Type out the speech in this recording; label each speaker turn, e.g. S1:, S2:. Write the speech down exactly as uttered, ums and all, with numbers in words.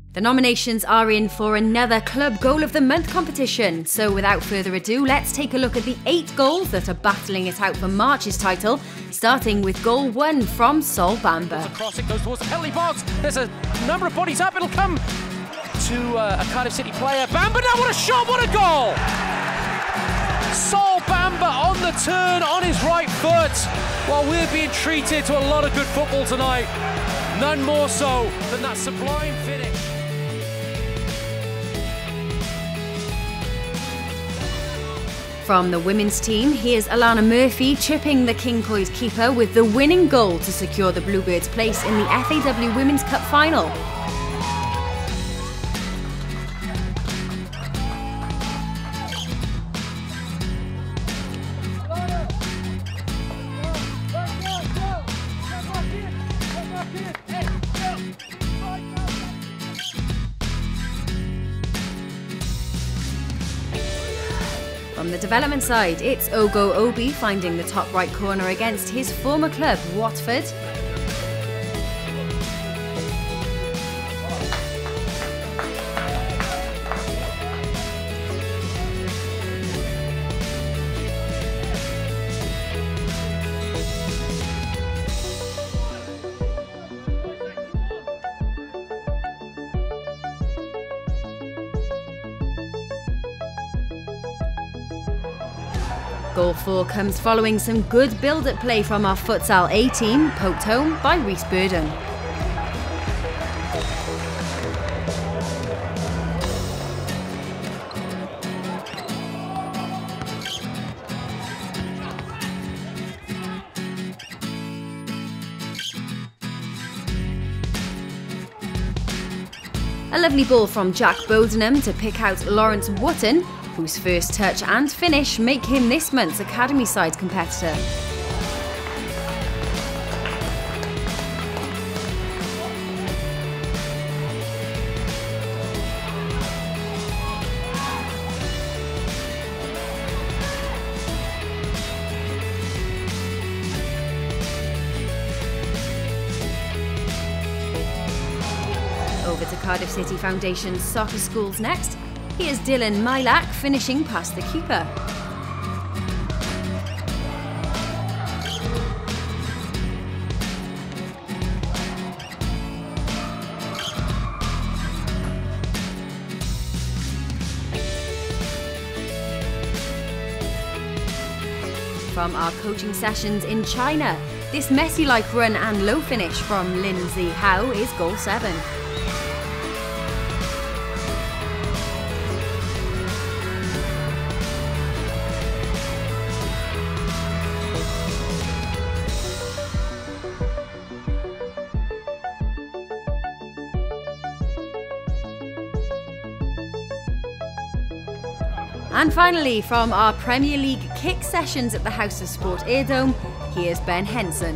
S1: The nominations are in for another Club Goal of the Month competition, so without further ado, let's take a look at the eight goals that are battling it out for March's title, starting with goal one from Sol Bamba.
S2: Across it goes towards the penalty box. There's a number of bodies up. It'll come to uh, a Cardiff City player. Bamba now, what a shot, what a goal! Sol Bamba on the turn, on his right foot, while we're being treated to a lot of good football tonight. None more so than that sublime finish.
S1: From the women's team, here's Alana Murphy chipping the Kincoy's keeper with the winning goal to secure the Bluebirds' place in the F A W Women's Cup final. From the development side, it's Ogo Obi finding the top right corner against his former club, Watford. Goal four comes following some good build-up play from our futsal A team, poked home by Reese Burden. A lovely ball from Jack Bodenham to pick out Lawrence Wotton, whose first touch and finish make him this month's Academy side competitor. Over to Cardiff City Foundation's soccer schools next. Here's Dylan Milak finishing past the keeper. From our coaching sessions in China, this Messi-like run and low finish from Lin Zihao is goal seven. And finally, from our Premier League kick sessions at the House of Sport Airdome, here's Ben Henson.